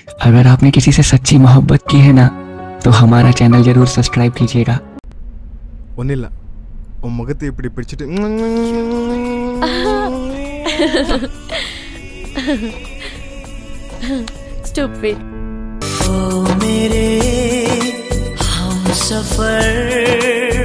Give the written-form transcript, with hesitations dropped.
अगर आपने किसी से सच्ची मोहब्बत की है ना तो हमारा चैनल जरूर सब्सक्राइब कीजिएगा। ஒன்னில்ல உன் முகத்தை இப்படி பிடிச்சிட்டு Stupid. ओ मेरे हम सफर